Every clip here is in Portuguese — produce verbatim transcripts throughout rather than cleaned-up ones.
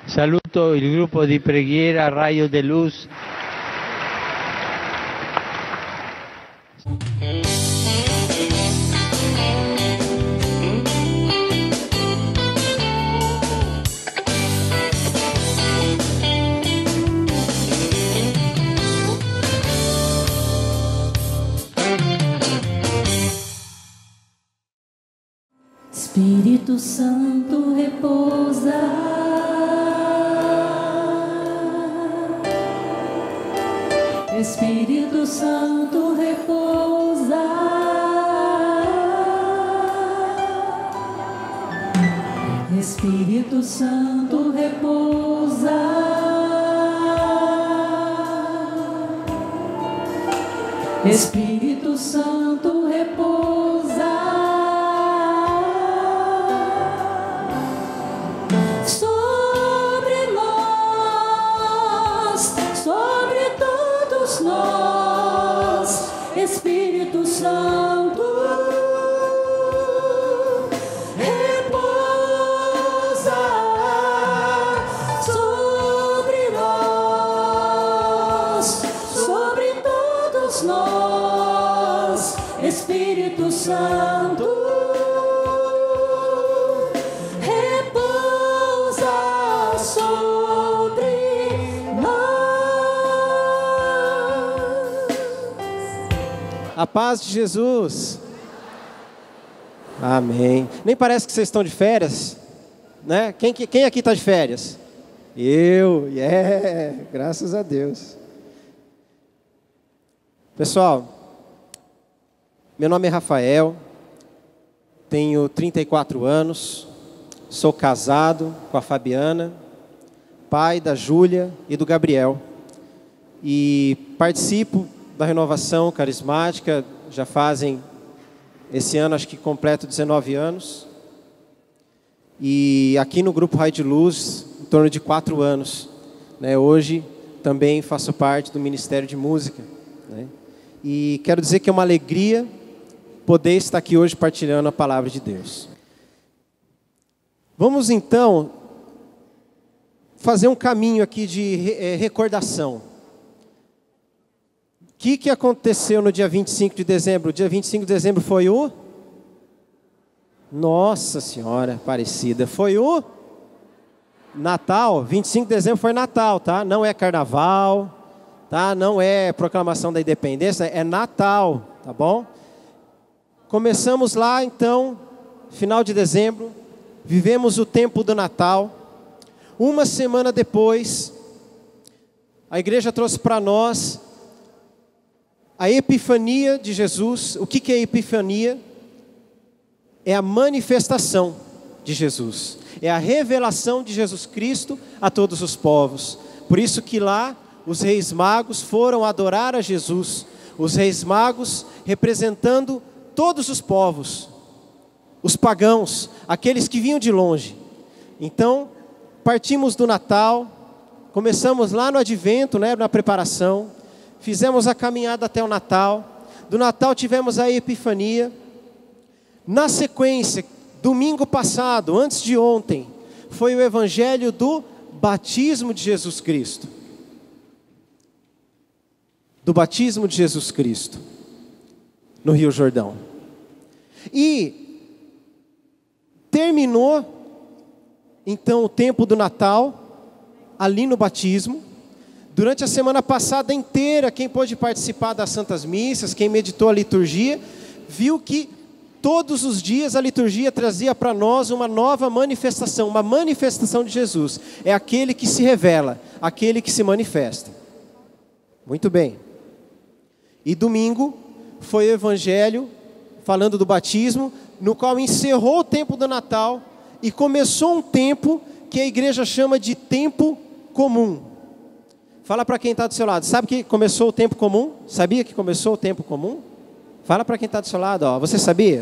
Saluto il gruppo di preghiera Raio de Luz. Espírito Santo repousa. Espírito Santo repousa. Espírito Santo repousa. Espírito Santo repousa. Sobre nós, sobre todos nós, Espírito Santo, repousa sobre nós, sobre todos nós, Espírito Santo. A paz de Jesus. Amém. Nem parece que vocês estão de férias, né? Quem, quem aqui está de férias? Eu, yeah, graças a Deus. Pessoal, meu nome é Rafael, tenho trinta e quatro anos, sou casado com a Fabiana, pai da Júlia e do Gabriel, e participo da renovação carismática, já fazem, esse ano acho que completo dezenove anos, e aqui no Grupo Raio de Luz, em torno de quatro anos, né? Hoje também faço parte do Ministério de Música, né? E quero dizer que é uma alegria poder estar aqui hoje partilhando a palavra de Deus. Vamos então fazer um caminho aqui de é, recordação. O que, que aconteceu no dia vinte e cinco de dezembro? O dia vinte e cinco de dezembro foi o... Nossa Senhora Aparecida. Foi o... Natal. vinte e cinco de dezembro foi Natal, tá? Não é Carnaval, tá? Não é proclamação da independência, é Natal, tá bom? Começamos lá, então, final de dezembro. Vivemos o tempo do Natal. Uma semana depois, a igreja trouxe para nós a Epifania de Jesus. O que que é Epifania? É a manifestação de Jesus. É a revelação de Jesus Cristo a todos os povos. Por isso que lá os reis magos foram adorar a Jesus. Os reis magos representando todos os povos. Os pagãos, aqueles que vinham de longe. Então, partimos do Natal. Começamos lá no Advento, né, na preparação. Fizemos a caminhada até o Natal. Do Natal tivemos a Epifania. Na sequência, domingo passado, antes de ontem, foi o evangelho do batismo de Jesus Cristo. Do batismo de Jesus Cristo, no Rio Jordão. E terminou, então, o tempo do Natal, ali no batismo. Durante a semana passada inteira, quem pôde participar das Santas Missas, quem meditou a liturgia, viu que todos os dias a liturgia trazia para nós uma nova manifestação, uma manifestação de Jesus. É aquele que se revela, aquele que se manifesta. Muito bem. E domingo foi o evangelho, falando do batismo, no qual encerrou o tempo do Natal e começou um tempo que a igreja chama de tempo comum. Fala para quem está do seu lado, sabe que começou o tempo comum? Sabia que começou o tempo comum? Fala para quem está do seu lado, ó, você sabia?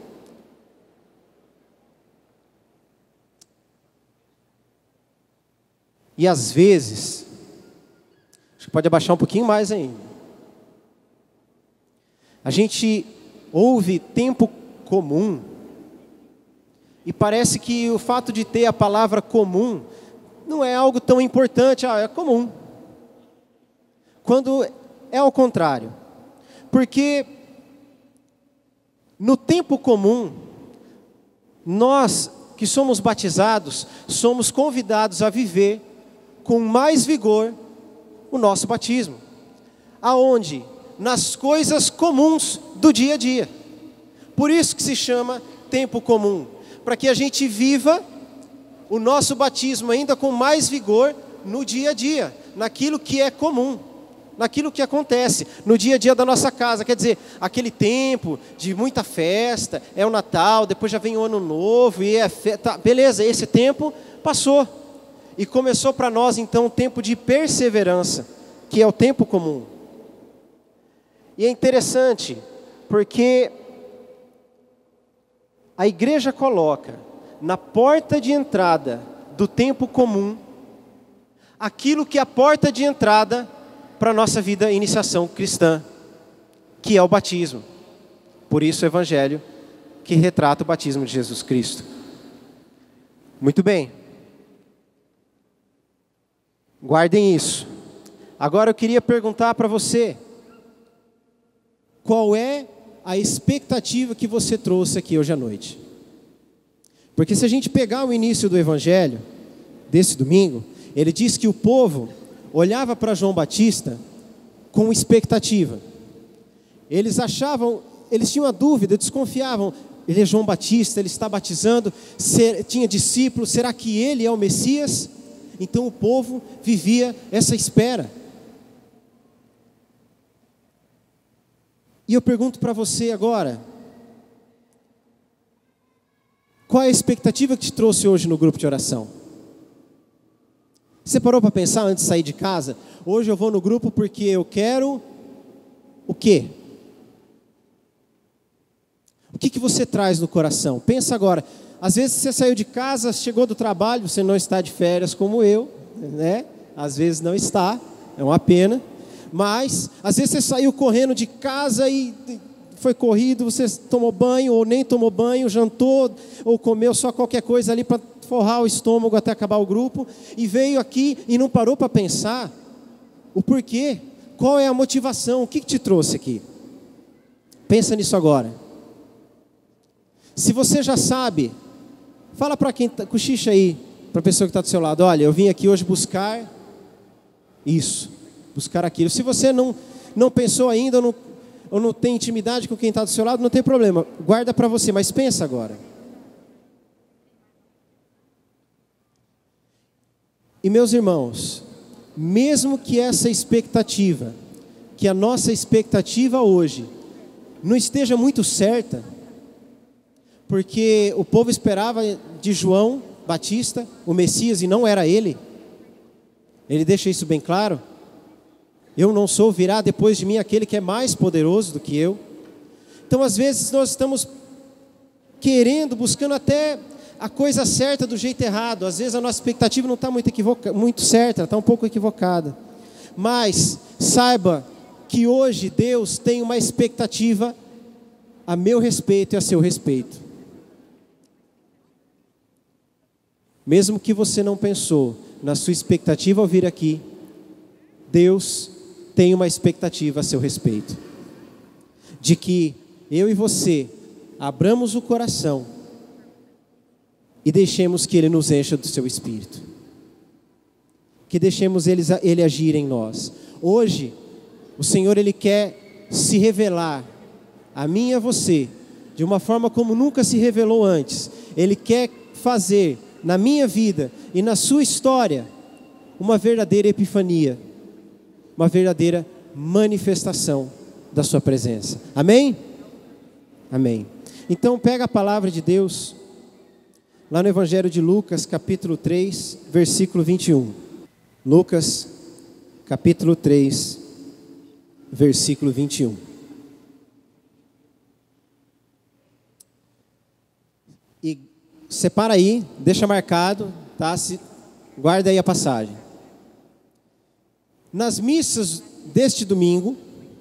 E às vezes, acho que pode abaixar um pouquinho mais ainda. A gente ouve tempo comum e parece que o fato de ter a palavra comum não é algo tão importante, ah, é comum. Quando é ao contrário. Porque no tempo comum, nós que somos batizados, somos convidados a viver com mais vigor o nosso batismo. Aonde? Nas coisas comuns do dia a dia. Por isso que se chama tempo comum. Para que a gente viva o nosso batismo ainda com mais vigor no dia a dia. Naquilo que é comum. Naquilo que acontece no dia a dia da nossa casa. Quer dizer, aquele tempo de muita festa, é o Natal, depois já vem o Ano Novo, e é festa, beleza, esse tempo passou. E começou para nós então um tempo de perseverança, que é o tempo comum. E é interessante, porque a igreja coloca na porta de entrada do tempo comum, aquilo que é a porta de entrada para a nossa vida e iniciação cristã, que é o batismo. Por isso o Evangelho que retrata o batismo de Jesus Cristo. Muito bem. Guardem isso. Agora eu queria perguntar para você, qual é a expectativa que você trouxe aqui hoje à noite? Porque se a gente pegar o início do Evangelho, desse domingo, ele diz que o povo olhava para João Batista com expectativa. Eles achavam, eles tinham a dúvida, desconfiavam. Ele é João Batista, ele está batizando, ser, tinha discípulos, será que ele é o Messias? Então o povo vivia essa espera. E eu pergunto para você agora, qual é a expectativa que te trouxe hoje no grupo de oração? Você parou para pensar antes de sair de casa? Hoje eu vou no grupo porque eu quero o quê? O que, que você traz no coração? Pensa agora. Às vezes você saiu de casa, chegou do trabalho, você não está de férias como eu, né? Às vezes não está, é uma pena. Mas, às vezes você saiu correndo de casa e foi corrido, você tomou banho ou nem tomou banho, jantou ou comeu só qualquer coisa ali para forrar o estômago até acabar o grupo, e veio aqui e não parou para pensar o porquê, qual é a motivação, o que, que te trouxe aqui? Pensa nisso agora. Se você já sabe, fala para quem tá, cochicha aí, para a pessoa que está do seu lado, olha, eu vim aqui hoje buscar isso, buscar aquilo. Se você não, não pensou ainda, ou não, ou não tem intimidade com quem está do seu lado, não tem problema, guarda para você, mas pensa agora. E meus irmãos, mesmo que essa expectativa, que a nossa expectativa hoje, não esteja muito certa, porque o povo esperava de João Batista, o Messias, e não era ele, ele deixa isso bem claro, eu não sou, virá depois de mim aquele que é mais poderoso do que eu. Então às vezes nós estamos querendo, buscando até a coisa certa do jeito errado. Às vezes a nossa expectativa não está muito, equivoca, muito certa, está um pouco equivocada. Mas saiba que hoje Deus tem uma expectativa a meu respeito e a seu respeito. Mesmo que você não pensou na sua expectativa ao vir aqui, Deus tem uma expectativa a seu respeito. De que eu e você abramos o coração e deixemos que Ele nos encha do seu Espírito. Que deixemos Ele, Ele agir em nós. Hoje, o Senhor Ele quer se revelar a mim e a você, de uma forma como nunca se revelou antes. Ele quer fazer na minha vida e na sua história uma verdadeira epifania, uma verdadeira manifestação da sua presença. Amém? Amém. Então pega a palavra de Deus lá no Evangelho de Lucas, capítulo três, versículo vinte e um. Lucas, capítulo três, versículo vinte e um. E separa aí, deixa marcado, tá? Se, guarda aí a passagem. Nas missas deste domingo,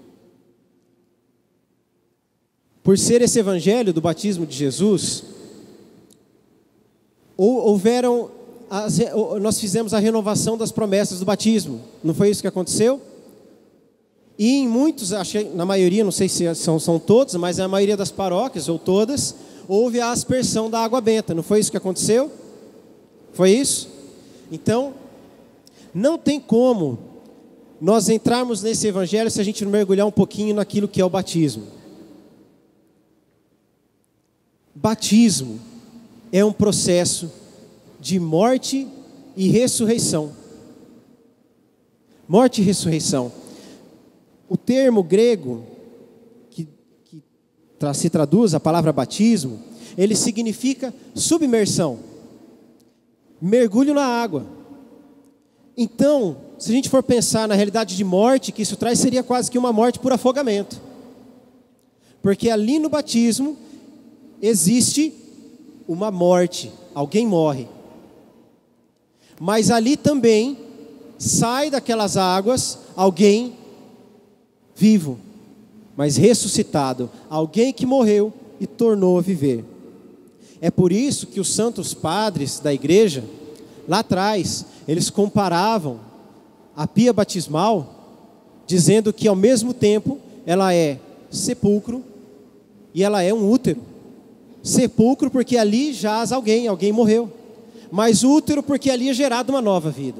por ser esse evangelho do batismo de Jesus, houveram as, nós fizemos a renovação das promessas do batismo. Não foi isso que aconteceu? E em muitos, achei, na maioria, não sei se são, são todos, mas na maioria das paróquias, ou todas, houve a aspersão da água benta. Não foi isso que aconteceu? Foi isso? Então, não tem como nós entrarmos nesse evangelho se a gente não mergulhar um pouquinho naquilo que é o batismo. Batismo é um processo de morte e ressurreição. Morte e ressurreição. O termo grego que, que se traduz a palavra batismo, ele significa submersão, mergulho na água. Então, se a gente for pensar na realidade de morte que isso traz, seria quase que uma morte por afogamento. Porque ali no batismo existe uma morte, alguém morre. Mas ali também sai daquelas águas alguém vivo, mas ressuscitado, alguém que morreu e tornou a viver. É por isso que os santos padres da igreja, lá atrás, eles comparavam a pia batismal, dizendo que ao mesmo tempo ela é sepulcro e ela é um útero. Sepulcro porque ali jaz alguém, alguém morreu. Mas útero porque ali é gerada uma nova vida.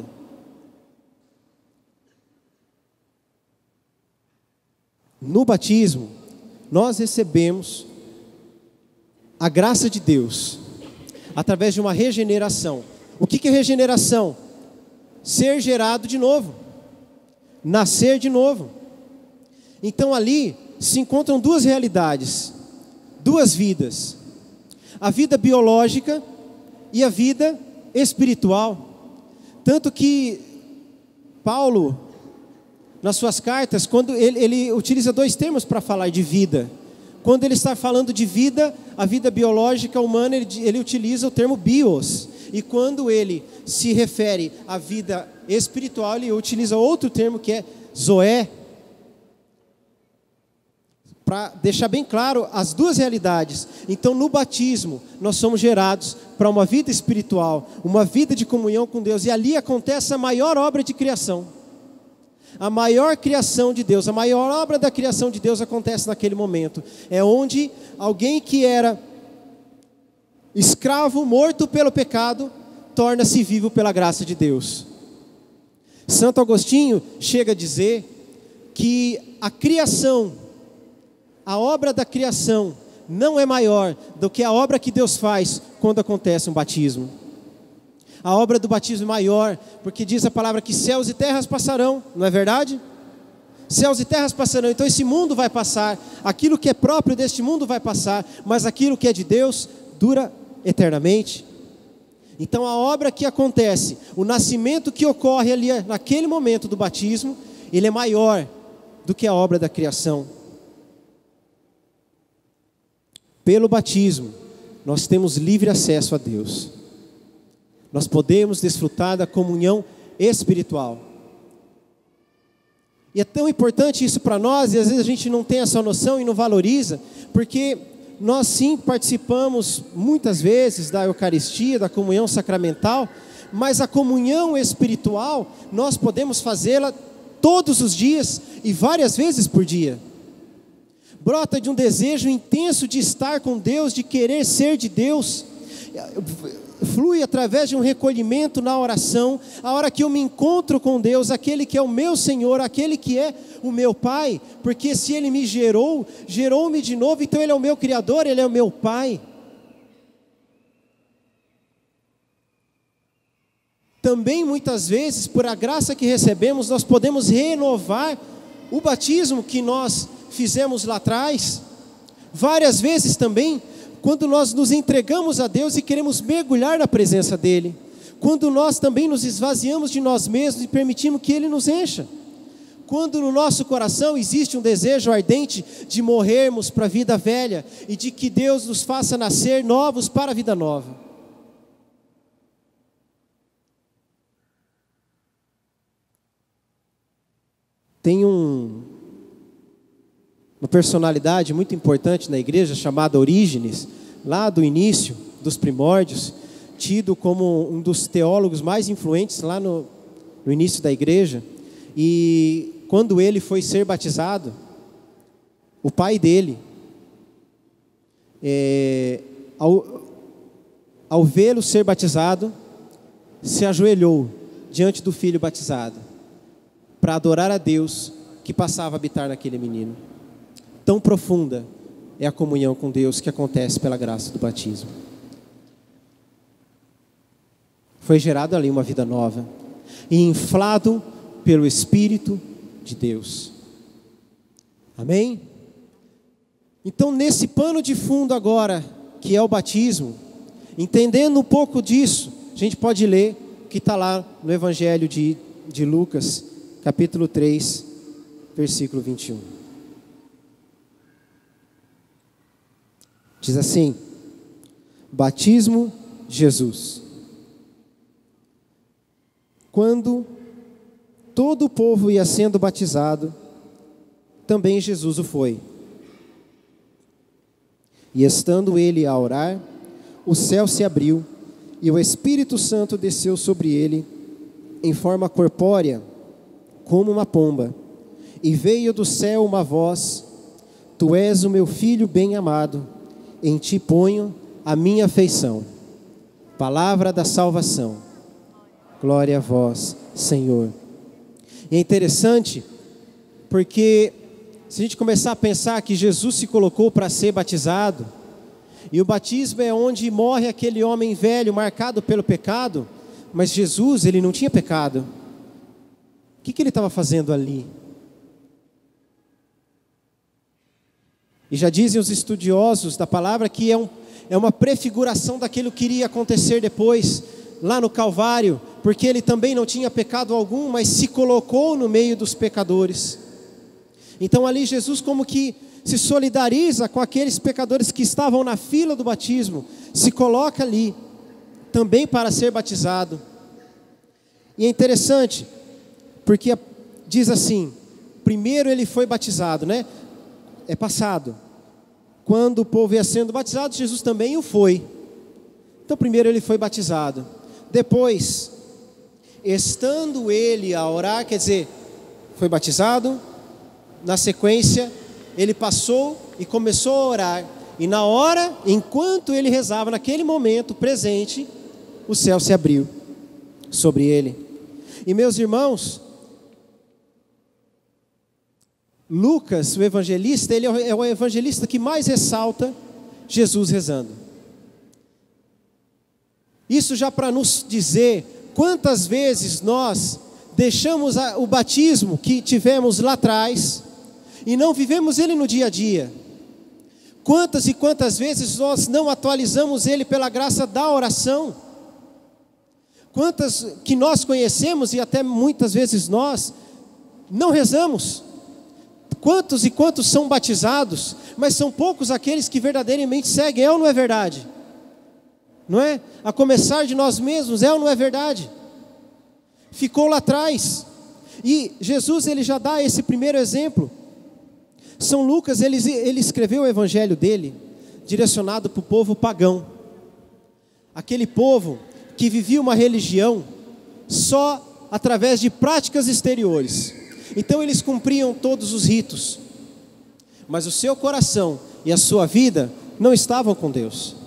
No batismo, nós recebemos a graça de Deus, através de uma regeneração. O que é regeneração? Ser gerado de novo, nascer de novo. Então ali se encontram duas realidades, duas vidas. A vida biológica e a vida espiritual. Tanto que Paulo, nas suas cartas, quando ele, ele utiliza dois termos para falar de vida. Quando ele está falando de vida, a vida biológica humana, ele, ele utiliza o termo bios. E quando ele se refere à vida espiritual, ele utiliza outro termo que é zoé. Para deixar bem claro as duas realidades. Então no batismo nós somos gerados para uma vida espiritual, uma vida de comunhão com Deus. E ali acontece a maior obra de criação. A maior criação de Deus, a maior obra da criação de Deus acontece naquele momento. É onde alguém que era escravo, morto pelo pecado, torna-se vivo pela graça de Deus. Santo Agostinho chega a dizer que a criação, a obra da criação, não é maior do que a obra que Deus faz quando acontece um batismo. A obra do batismo é maior, porque diz a palavra que céus e terras passarão, não é verdade? Céus e terras passarão, então esse mundo vai passar, aquilo que é próprio deste mundo vai passar, mas aquilo que é de Deus dura eternamente. Então a obra que acontece, o nascimento que ocorre ali naquele momento do batismo, ele é maior do que a obra da criação. Pelo batismo, nós temos livre acesso a Deus. Nós podemos desfrutar da comunhão espiritual. E é tão importante isso para nós, e às vezes a gente não tem essa noção e não valoriza, porque nós sim participamos muitas vezes da Eucaristia, da comunhão sacramental, mas a comunhão espiritual, nós podemos fazê-la todos os dias e várias vezes por dia. Brota de um desejo intenso de estar com Deus, de querer ser de Deus. Flui através de um recolhimento na oração, a hora que eu me encontro com Deus, aquele que é o meu Senhor, aquele que é o meu Pai, porque se Ele me gerou, gerou-me de novo, então Ele é o meu Criador, Ele é o meu Pai. Também muitas vezes, por a graça que recebemos, nós podemos renovar o batismo que nós fizemos lá atrás. Várias vezes também, quando nós nos entregamos a Deus e queremos mergulhar na presença dEle. Quando nós também nos esvaziamos de nós mesmos e permitimos que Ele nos encha. Quando no nosso coração existe um desejo ardente de morrermos para a vida velha e de que Deus nos faça nascer novos para a vida nova. Tem um, uma personalidade muito importante na igreja chamada Orígenes, lá do início, dos primórdios, tido como um dos teólogos mais influentes lá no, no início da igreja. E quando ele foi ser batizado, o pai dele, é, ao, ao vê-lo ser batizado, se ajoelhou diante do filho batizado, para adorar a Deus que passava a habitar naquele menino. Tão profunda é a comunhão com Deus que acontece pela graça do batismo. Foi gerado ali uma vida nova e inflado pelo Espírito de Deus. Amém? Então, nesse pano de fundo agora, que é o batismo, entendendo um pouco disso, a gente pode ler o que está lá no Evangelho de, de Lucas, capítulo três, versículo vinte e um. Diz assim: batismo de Jesus. Quando todo o povo ia sendo batizado, também Jesus o foi. E estando ele a orar, o céu se abriu, e o Espírito Santo desceu sobre ele, em forma corpórea, como uma pomba. E veio do céu uma voz: Tu és o meu filho bem-amado, em ti ponho a minha afeição. Palavra da salvação. Glória a vós, Senhor. E é interessante, porque se a gente começar a pensar que Jesus se colocou para ser batizado, e o batismo é onde morre aquele homem velho marcado pelo pecado, mas Jesus, ele não tinha pecado. O que, que ele estava fazendo ali? E já dizem os estudiosos da palavra que é, um, é uma prefiguração daquilo que iria acontecer depois, lá no Calvário, porque ele também não tinha pecado algum, mas se colocou no meio dos pecadores. Então ali Jesus como que se solidariza com aqueles pecadores que estavam na fila do batismo, se coloca ali, também para ser batizado. E é interessante, porque diz assim, primeiro ele foi batizado, né? É passado. Quando o povo ia sendo batizado, Jesus também o foi. Então primeiro ele foi batizado. Depois, estando ele a orar, quer dizer, foi batizado, na sequência, ele passou e começou a orar. E na hora, enquanto ele rezava, naquele momento presente, o céu se abriu sobre ele. E meus irmãos, Lucas, o evangelista, ele é o evangelista que mais ressalta Jesus rezando. Isso já para nos dizer quantas vezes nós deixamos o batismo que tivemos lá atrás e não vivemos ele no dia a dia. Quantas e quantas vezes nós não atualizamos ele pela graça da oração. Quantas que nós conhecemos e até muitas vezes nós não rezamos. Quantos e quantos são batizados, mas são poucos aqueles que verdadeiramente seguem, é ou não é verdade? Não é? A começar de nós mesmos, é ou não é verdade? Ficou lá atrás. E Jesus, ele já dá esse primeiro exemplo. São Lucas, ele, ele escreveu o evangelho dele, direcionado para o povo pagão. Aquele povo que vivia uma religião só através de práticas exteriores. Então eles cumpriam todos os ritos, mas o seu coração e a sua vida não estavam com Deus.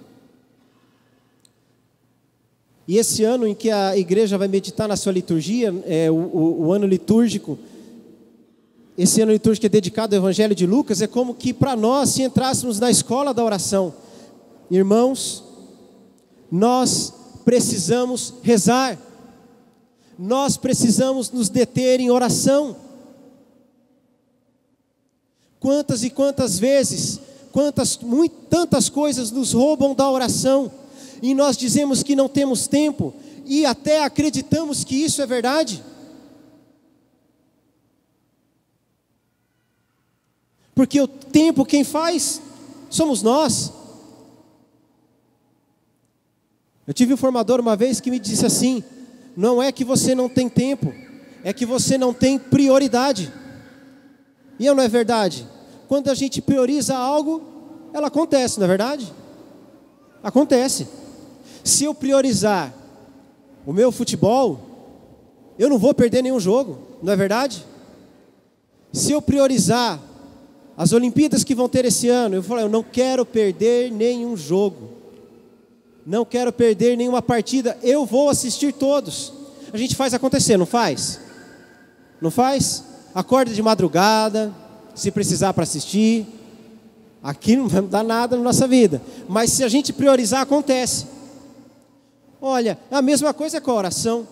E esse ano em que a igreja vai meditar na sua liturgia, é, o, o, o ano litúrgico, esse ano litúrgico é dedicado ao Evangelho de Lucas, é como que para nós, se entrássemos na escola da oração, irmãos, nós precisamos rezar, nós precisamos nos deter em oração. Quantas e quantas vezes, quantas, muito, tantas coisas nos roubam da oração, e nós dizemos que não temos tempo, e até acreditamos que isso é verdade. Porque o tempo quem faz somos nós. Eu tive um formador uma vez que me disse assim: não é que você não tem tempo, é que você não tem prioridade. E não é verdade? Quando a gente prioriza algo, ela acontece, não é verdade? Acontece. Se eu priorizar o meu futebol, eu não vou perder nenhum jogo, não é verdade? Se eu priorizar as Olimpíadas que vão ter esse ano, eu vou falar, eu não quero perder nenhum jogo, não quero perder nenhuma partida, eu vou assistir todos. A gente faz acontecer, não faz? Não faz? Acorda de madrugada, se precisar para assistir. Aqui não vai mudar nada na nossa vida, mas se a gente priorizar, acontece. Olha, a mesma coisa é com a oração.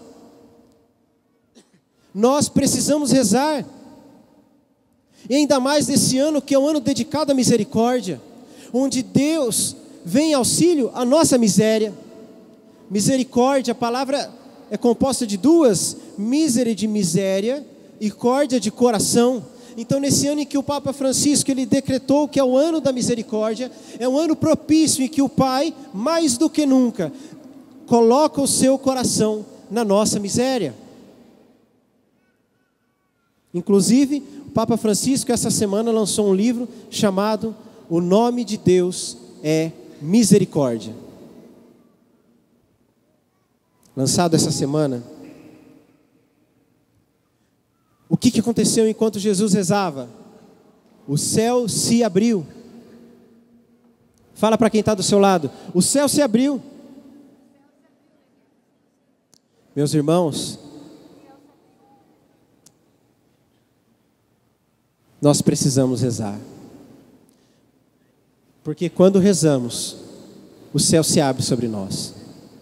Nós precisamos rezar. E ainda mais nesse ano, que é um ano dedicado à misericórdia, onde Deus vem em auxílio à nossa miséria. Misericórdia, a palavra é composta de duas, misere de miséria e córdia de coração. Então, nesse ano em que o Papa Francisco ele decretou que é o ano da misericórdia, é um ano propício em que o Pai, mais do que nunca, coloca o seu coração na nossa miséria. Inclusive, o Papa Francisco essa semana lançou um livro chamado O Nome de Deus é Misericórdia. Lançado essa semana. O que, que aconteceu enquanto Jesus rezava? O céu se abriu. Fala para quem está do seu lado. O céu se abriu. Meus irmãos, nós precisamos rezar. Porque quando rezamos, o céu se abre sobre nós.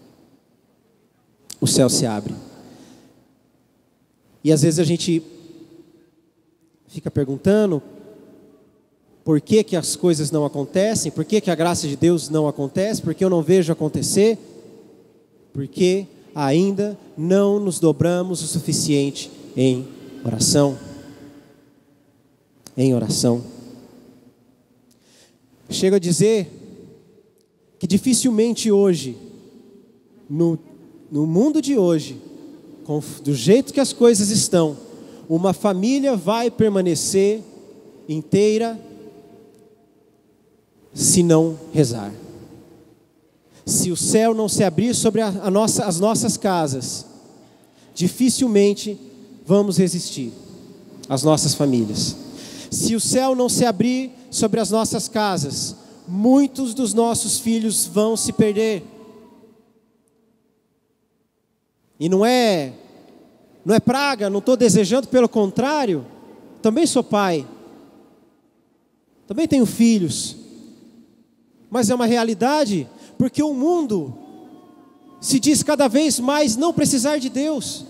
O céu se abre. E às vezes a gente fica perguntando por que que as coisas não acontecem, por que que a graça de Deus não acontece, por que eu não vejo acontecer, porque ainda não nos dobramos o suficiente em oração. Em oração. Chego a dizer que dificilmente hoje, no, no mundo de hoje, com, do jeito que as coisas estão, uma família vai permanecer inteira se não rezar. Se o céu não se abrir sobre a, a nossa, as nossas casas, dificilmente vamos resistir, as nossas famílias. Se o céu não se abrir sobre as nossas casas, muitos dos nossos filhos vão se perder. E não é, não é praga, não estou desejando, pelo contrário, também sou pai, também tenho filhos, mas é uma realidade, porque o mundo se diz cada vez mais não precisar de Deus.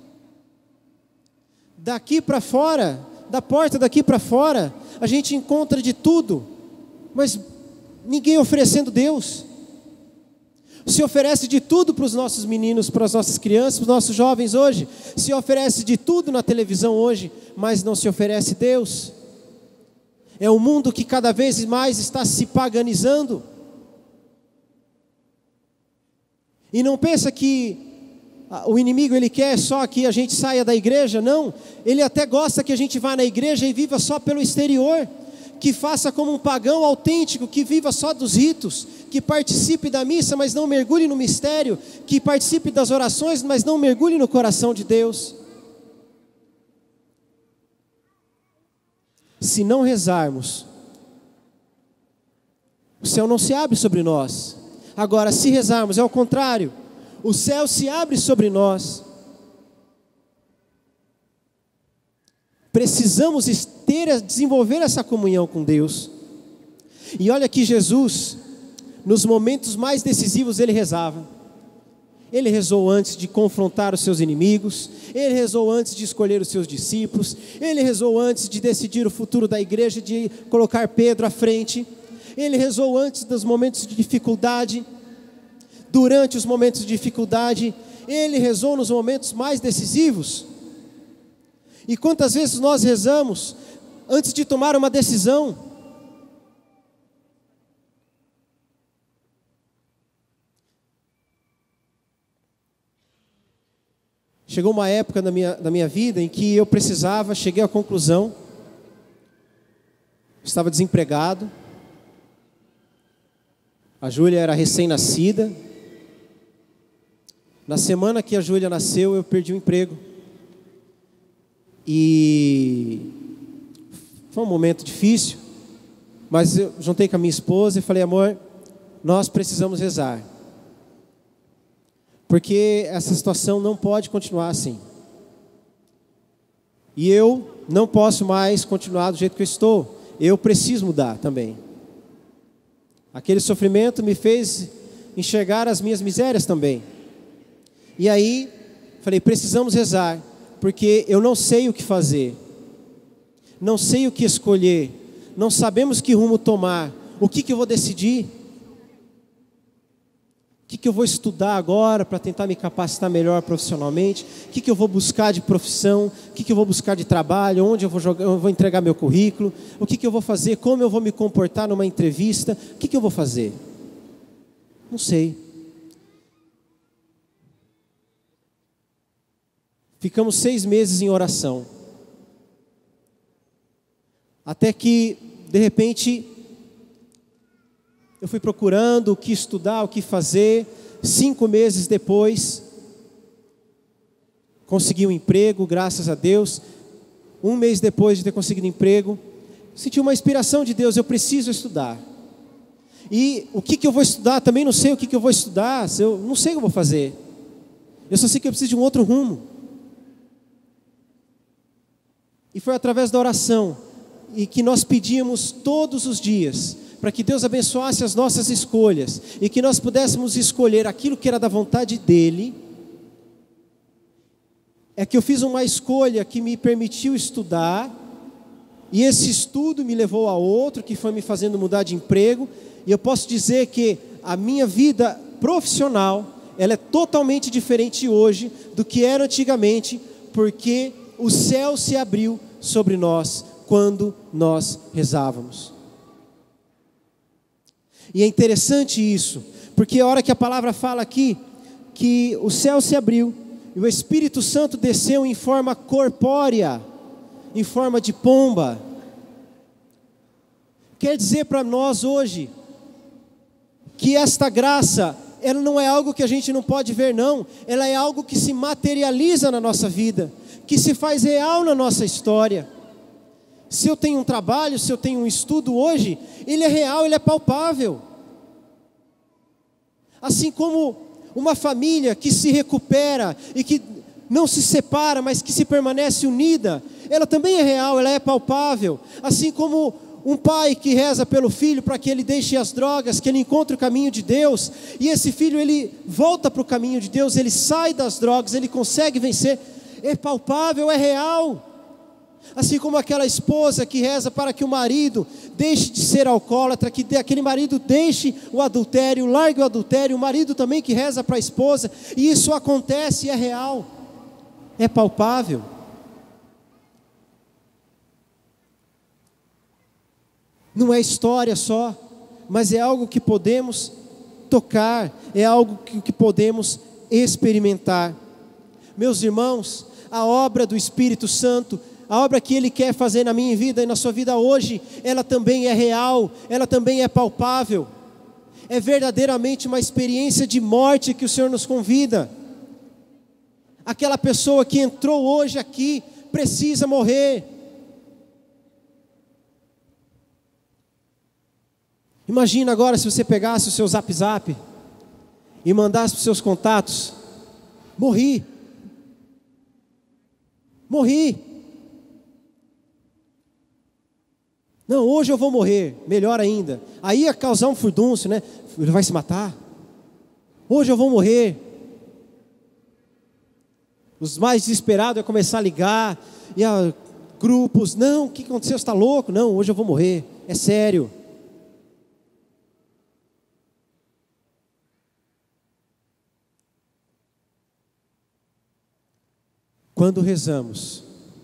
Daqui para fora, da porta daqui para fora, a gente encontra de tudo, mas ninguém oferecendo Deus. Se oferece de tudo para os nossos meninos, para as nossas crianças, para os nossos jovens hoje. Se oferece de tudo na televisão hoje, mas não se oferece Deus. É um mundo que cada vez mais está se paganizando. E não pensa que o inimigo ele quer só que a gente saia da igreja, não. Ele até gosta que a gente vá na igreja e viva só pelo exterior, que faça como um pagão autêntico, que viva só dos ritos, que participe da missa, mas não mergulhe no mistério, que participe das orações, mas não mergulhe no coração de Deus. Se não rezarmos, o céu não se abre sobre nós. Agora, se rezarmos, é o contrário. O céu se abre sobre nós. Precisamos ter, desenvolver essa comunhão com Deus. E olha que Jesus, nos momentos mais decisivos, Ele rezava. Ele rezou antes de confrontar os seus inimigos. Ele rezou antes de escolher os seus discípulos. Ele rezou antes de decidir o futuro da igreja, de colocar Pedro à frente. Ele rezou antes dos momentos de dificuldade. Durante os momentos de dificuldade, Ele rezou nos momentos mais decisivos. E quantas vezes nós rezamos antes de tomar uma decisão? Chegou uma época na minha, na minha vida em que eu precisava, cheguei à conclusão, estava desempregado, a Júlia era recém-nascida, Na semana que a Júlia nasceu, eu perdi o emprego. E foi um momento difícil, mas eu juntei com a minha esposa e falei: amor, nós precisamos rezar, porque essa situação não pode continuar assim. E eu não posso mais continuar do jeito que eu estou. Eu preciso mudar também. Aquele sofrimento me fez enxergar as minhas misérias também. E aí, falei: precisamos rezar, porque eu não sei o que fazer, não sei o que escolher, não sabemos que rumo tomar, o que, que eu vou decidir, o que, que eu vou estudar agora para tentar me capacitar melhor profissionalmente, o que, que eu vou buscar de profissão, o que, que eu vou buscar de trabalho, onde eu vou, jogar, eu vou entregar meu currículo, o que, que eu vou fazer, como eu vou me comportar numa entrevista, o que, que eu vou fazer? Não sei. Ficamos seis meses em oração, até que, de repente, eu fui procurando o que estudar, o que fazer. Cinco meses depois, consegui um emprego, graças a Deus. Um mês depois de ter conseguido emprego, senti uma inspiração de Deus: eu preciso estudar. E o que, que eu vou estudar? Também não sei o que, que eu vou estudar, eu não sei o que eu vou fazer. Eu só sei que eu preciso de um outro rumo. E foi através da oração, e que nós pedimos todos os dias, para que Deus abençoasse as nossas escolhas, e que nós pudéssemos escolher aquilo que era da vontade dEle, é que eu fiz uma escolha que me permitiu estudar, e esse estudo me levou a outro, que foi me fazendo mudar de emprego, e eu posso dizer que a minha vida profissional, ela é totalmente diferente hoje do que era antigamente, porque o céu se abriu sobre nós quando nós rezávamos. E é interessante isso, porque a hora que a palavra fala aqui, que o céu se abriu, e o Espírito Santo desceu em forma corpórea, em forma de pomba, quer dizer para nós hoje, que esta graça, ela não é algo que a gente não pode ver não, ela é algo que se materializa na nossa vida, que se faz real na nossa história. Se eu tenho um trabalho, se eu tenho um estudo hoje, ele é real, ele é palpável. Assim como uma família que se recupera e que não se separa, mas que se permanece unida, ela também é real, ela é palpável. Assim como um pai que reza pelo filho para que ele deixe as drogas, que ele encontre o caminho de Deus, e esse filho ele volta para o caminho de Deus, ele sai das drogas, ele consegue vencer, é palpável, é real. Assim como aquela esposa que reza para que o marido deixe de ser alcoólatra, que aquele marido deixe o adultério, largue o adultério, o marido também que reza para a esposa, e isso acontece, é real, é palpável. Não é história só, mas é algo que podemos tocar, é algo que, que podemos experimentar. Meus irmãos, a obra do Espírito Santo, a obra que Ele quer fazer na minha vida e na sua vida hoje, ela também é real, ela também é palpável. É verdadeiramente uma experiência de morte que o Senhor nos convida. Aquela pessoa que entrou hoje aqui, precisa morrer. Imagina agora se você pegasse o seu zap zap e mandasse para os seus contatos: morri, morri. Não, hoje eu vou morrer, melhor ainda. Aí ia causar um furdúncio, né? Ele vai se matar. Hoje eu vou morrer. Os mais desesperados iam começar a ligar, e a grupos: não, o que aconteceu? Você está louco? Não, hoje eu vou morrer, é sério. Quando rezamos,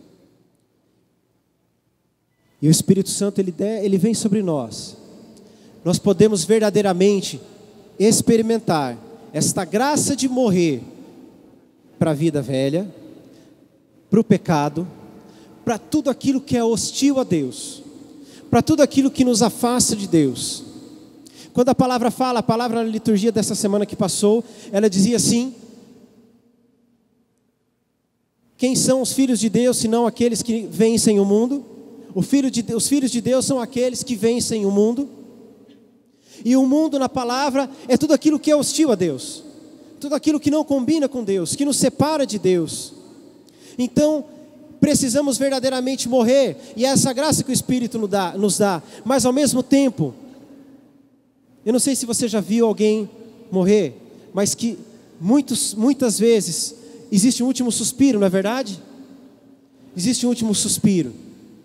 e o Espírito Santo ele, der, ele vem sobre nós, nós podemos verdadeiramente experimentar esta graça de morrer para a vida velha, para o pecado, para tudo aquilo que é hostil a Deus, para tudo aquilo que nos afasta de Deus. Quando a palavra fala, a palavra na liturgia dessa semana que passou, ela dizia assim: Quem são os filhos de Deus, senão aqueles que vencem o mundo? O filho de, os filhos de Deus são aqueles que vencem o mundo. E o mundo, na palavra, é tudo aquilo que é hostil a Deus, tudo aquilo que não combina com Deus, que nos separa de Deus. Então, precisamos verdadeiramente morrer, e é essa graça que o Espírito nos dá, nos dá. Mas ao mesmo tempo, eu não sei se você já viu alguém morrer, mas que muitos, muitas vezes existe um último suspiro, não é verdade? Existe um último suspiro.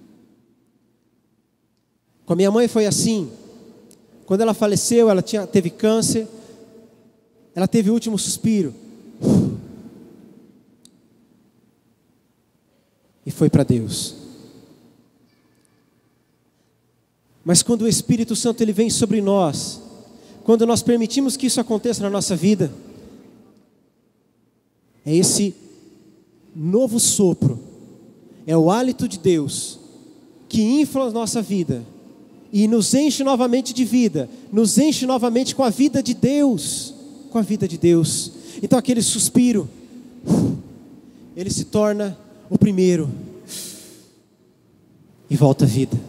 Com a minha mãe foi assim. Quando ela faleceu, ela tinha, teve câncer, ela teve o último suspiro. E foi para Deus. Mas quando o Espírito Santo ele vem sobre nós, quando nós permitimos que isso aconteça na nossa vida, é esse novo sopro, é o hálito de Deus que infla a nossa vida e nos enche novamente de vida, nos enche novamente com a vida de Deus, com a vida de Deus. Então aquele suspiro, ele se torna o primeiro e volta à vida.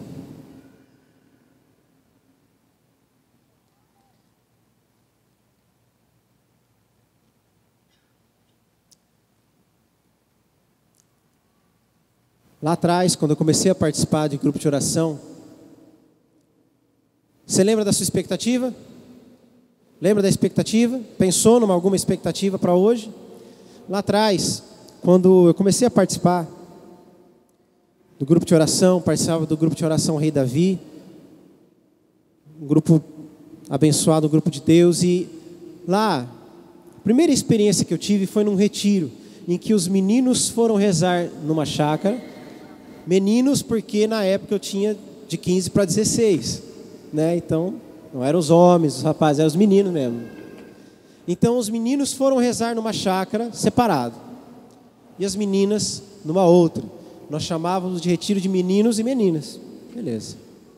Lá atrás, quando eu comecei a participar de grupo de oração, você lembra da sua expectativa? Lembra da expectativa? Pensou numa alguma expectativa para hoje? Lá atrás, quando eu comecei a participar do grupo de oração, participava do grupo de oração Rei Davi, um grupo abençoado, um grupo de Deus, e lá, a primeira experiência que eu tive foi num retiro, em que os meninos foram rezar numa chácara. Meninos porque na época eu tinha de quinze para dezesseis, né? Então não eram os homens, os rapazes, eram os meninos mesmo. Então os meninos foram rezar numa chácara separado e as meninas numa outra. Nós chamávamos de retiro de meninos e meninas, beleza.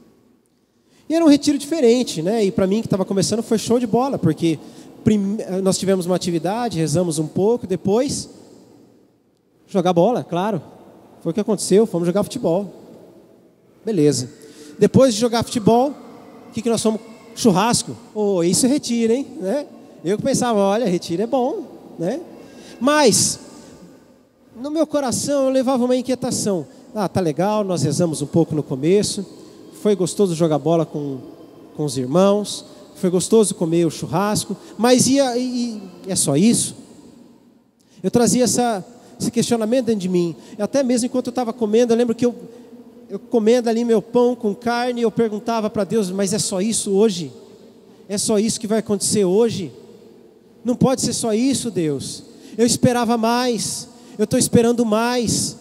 E era um retiro diferente, né? E para mim que estava começando foi show de bola, porque prime... nós tivemos uma atividade, rezamos um pouco, depois jogar bola, claro. Foi o que aconteceu, fomos jogar futebol. Beleza. Depois de jogar futebol, o que, que nós fomos? Churrasco. Oh, isso é retiro, hein? Né? Eu que pensava, olha, retiro é bom, né? Mas, no meu coração, eu levava uma inquietação. Ah, tá legal, nós rezamos um pouco no começo. Foi gostoso jogar bola com, com os irmãos. Foi gostoso comer o churrasco. Mas ia, e, é só isso? Eu trazia essa... esse questionamento dentro de mim. Até mesmo enquanto eu estava comendo, eu lembro que eu, eu comendo ali meu pão com carne, eu perguntava para Deus, mas é só isso hoje? É só isso que vai acontecer hoje? Não pode ser só isso, Deus. Eu esperava mais, eu estou esperando mais.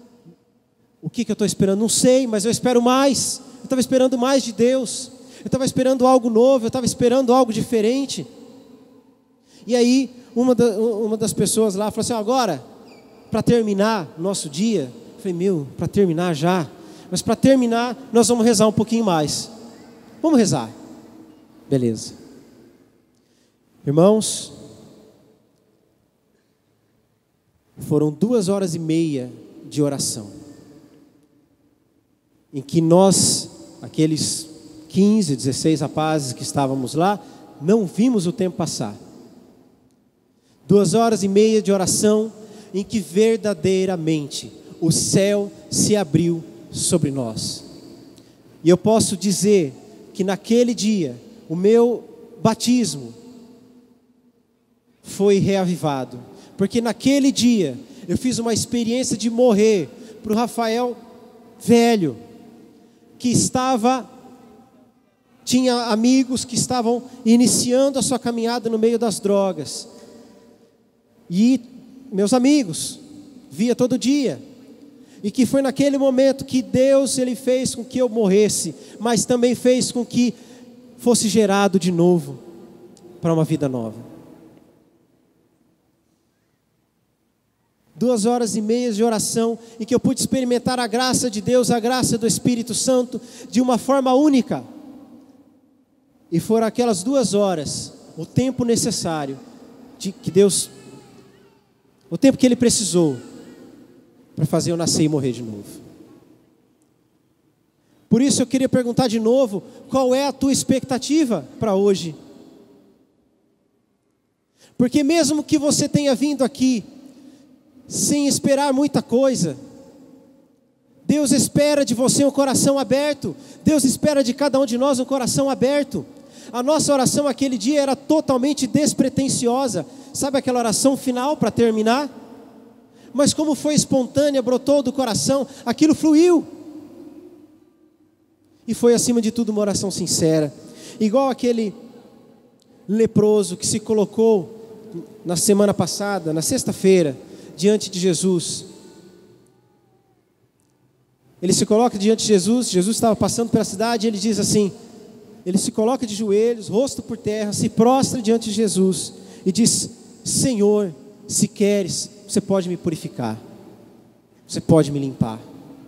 O que, que eu estou esperando? Não sei, mas eu espero mais. Eu estava esperando mais de Deus. Eu estava esperando algo novo, eu estava esperando algo diferente. E aí, uma, da, uma das pessoas lá falou assim, agora... para terminar nosso dia, eu falei, meu, para terminar já, mas para terminar, nós vamos rezar um pouquinho mais. Vamos rezar. Beleza. Irmãos, foram duas horas e meia de oração, em que nós, aqueles quinze, dezesseis rapazes que estávamos lá, não vimos o tempo passar. Duas horas e meia de oração, em que verdadeiramente o céu se abriu sobre nós. E eu posso dizer que naquele dia, o meu batismo foi reavivado. Porque naquele dia, eu fiz uma experiência de morrer para o Rafael velho, que estava, tinha amigos que estavam iniciando a sua caminhada no meio das drogas. E meus amigos, via todo dia, e que foi naquele momento que Deus ele fez com que eu morresse, mas também fez com que fosse gerado de novo para uma vida nova. Duas horas e meia de oração, em que eu pude experimentar a graça de Deus, a graça do Espírito Santo, de uma forma única. E foram aquelas duas horas, o tempo necessário, de que Deus... o tempo que Ele precisou para fazer eu nascer e morrer de novo. Por isso eu queria perguntar de novo, qual é a tua expectativa para hoje? Porque mesmo que você tenha vindo aqui sem esperar muita coisa, Deus espera de você um coração aberto. Deus espera de cada um de nós um coração aberto. A nossa oração aquele dia era totalmente despretensiosa. Sabe aquela oração final para terminar? Mas como foi espontânea, brotou do coração, aquilo fluiu. E foi acima de tudo uma oração sincera. Igual aquele leproso que se colocou na semana passada, na sexta-feira, diante de Jesus. Ele se coloca diante de Jesus, Jesus estava passando pela cidade e ele diz assim, ele se coloca de joelhos, rosto por terra, se prostra diante de Jesus e diz: Senhor, se queres, você pode me purificar, você pode me limpar.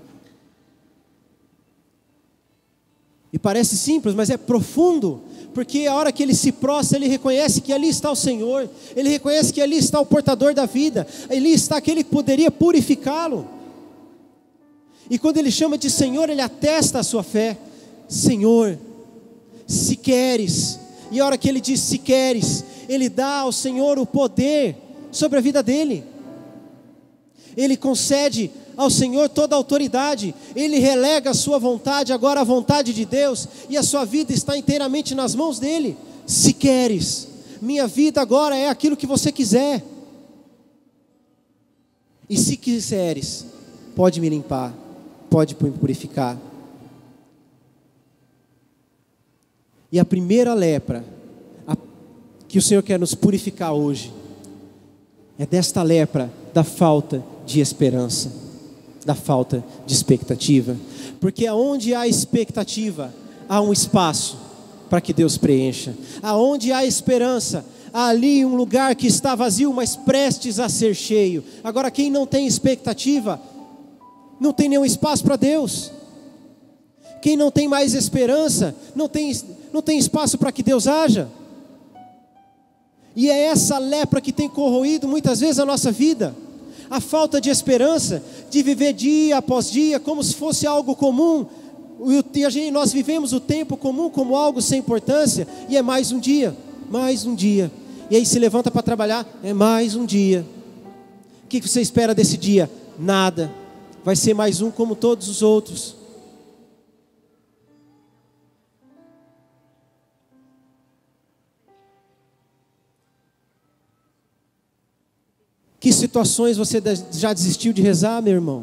E parece simples, mas é profundo, porque a hora que ele se prostra, ele reconhece que ali está o Senhor, ele reconhece que ali está o portador da vida, ali está aquele que poderia purificá-lo. E quando ele chama de Senhor, ele atesta a sua fé. Senhor, se queres. E a hora que ele diz se queres, ele dá ao Senhor o poder sobre a vida dele. Ele concede ao Senhor toda a autoridade. Ele relega a sua vontade agora à vontade de Deus, e a sua vida está inteiramente nas mãos dele. Se queres, minha vida agora é aquilo que você quiser. E se quiseres, pode me limpar, pode me purificar. E a primeira lepra a, que o Senhor quer nos purificar hoje, é desta lepra da falta de esperança, da falta de expectativa. Porque aonde há expectativa, há um espaço para que Deus preencha. Aonde há esperança, há ali um lugar que está vazio, mas prestes a ser cheio. Agora, quem não tem expectativa, não tem nenhum espaço para Deus. Quem não tem mais esperança, não tem, não tem espaço para que Deus haja. E é essa lepra que tem corroído muitas vezes a nossa vida. A falta de esperança, de viver dia após dia, como se fosse algo comum. E a gente, nós vivemos o tempo comum como algo sem importância. E é mais um dia, mais um dia. E aí se levanta para trabalhar, é mais um dia. O que você espera desse dia? Nada. Vai ser mais um como todos os outros. Que situações você já desistiu de rezar, meu irmão?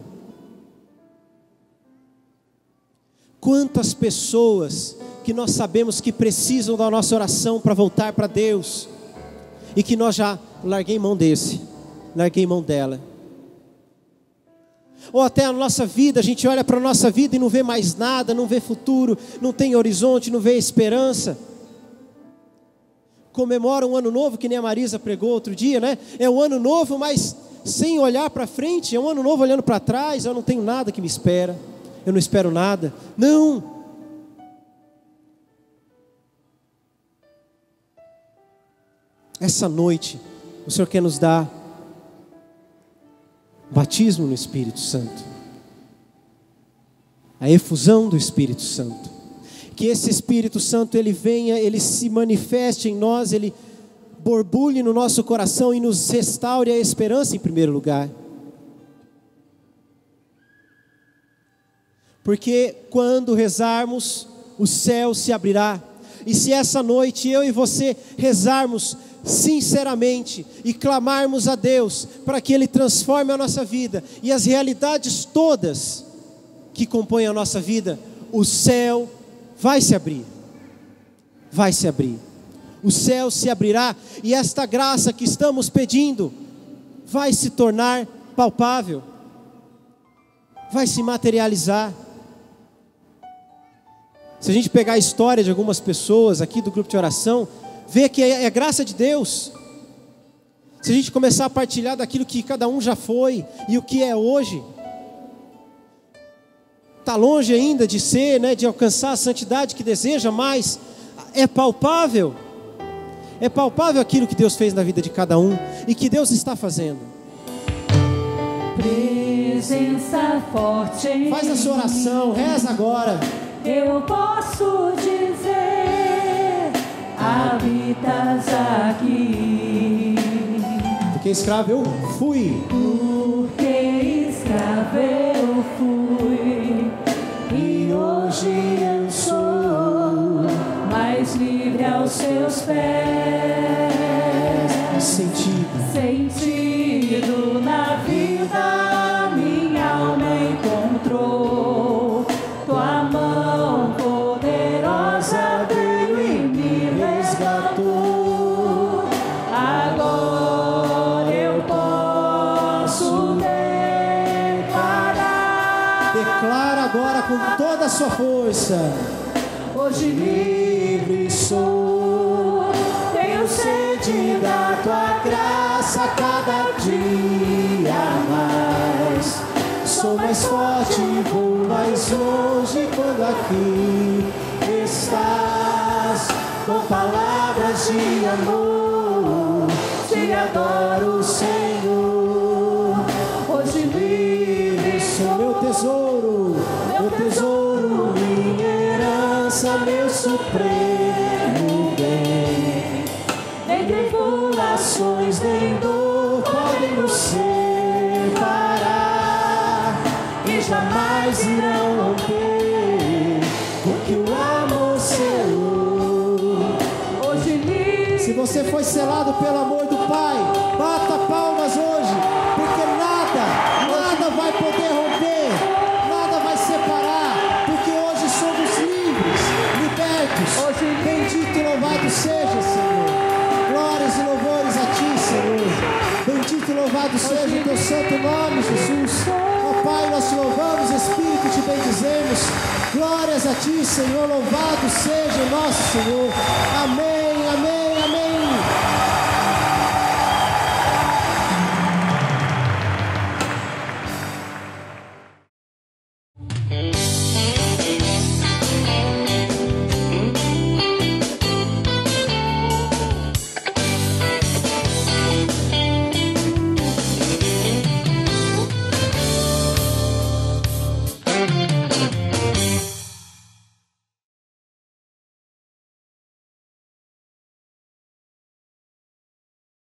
Quantas pessoas que nós sabemos que precisam da nossa oração para voltar para Deus, e que nós já larguei mão desse, larguei mão dela. Ou até a nossa vida, a gente olha para a nossa vida e não vê mais nada, não vê futuro, não tem horizonte, não vê esperança. Comemora um ano novo, que nem a Marisa pregou outro dia, né? É um ano novo, mas sem olhar para frente. É um ano novo olhando para trás. Eu não tenho nada que me espera, eu não espero nada. Não. Essa noite o Senhor quer nos dar batismo no Espírito Santo, a efusão do Espírito Santo. Que esse Espírito Santo, ele venha, ele se manifeste em nós, ele borbulhe no nosso coração e nos restaure a esperança em primeiro lugar. Porque quando rezarmos, o céu se abrirá. E se essa noite eu e você rezarmos sinceramente e clamarmos a Deus para que Ele transforme a nossa vida e as realidades todas que compõem a nossa vida, o céu vai se abrir, vai se abrir, o céu se abrirá, e esta graça que estamos pedindo vai se tornar palpável, vai se materializar. Se a gente pegar a história de algumas pessoas aqui do grupo de oração, vê que é, é graça de Deus. Se a gente começar a partilhar daquilo que cada um já foi e o que é hoje, está longe ainda de ser, né, de alcançar a santidade que deseja, mas é palpável, é palpável aquilo que Deus fez na vida de cada um e que Deus está fazendo. presença forte em Faz a sua oração, reza agora. eu posso dizer, habitas aqui. Porque escravo eu fui. Porque escravo eu fui, e hoje eu sou mais livre aos seus pés. Sentido. Sentido na vida, minha alma encontrou. Tua mão poderosa veio e me resgatou. Agora eu posso declarar. Declara agora com toda a sua força. Hoje livre sou, tenho sede da tua graça cada dia mais. Sou mais forte, vou mais longe quando aqui estás. Com palavras de amor, te adoro, Senhor. Hoje livre Sou sou, meu tesouro, meu tesouro, minha herança, meu supremo bem. em tribulações nem dor Podem nos separar e jamais irão romper, porque o amor selou. hoje livre. Se você foi selado pelo amor do Pai, bata palmas hoje, porque nada, nada vai poder romper, nada vai separar, porque hoje somos livres, libertos. Bendito e louvado seja, Senhor. Glórias e louvores a Ti, Senhor. Bendito e louvado seja o Teu santo nome, Jesus. Ó Pai, nós Te louvamos, Espírito, Te bendizemos. Glórias a Ti, Senhor. Louvado seja o nosso Senhor. Amém.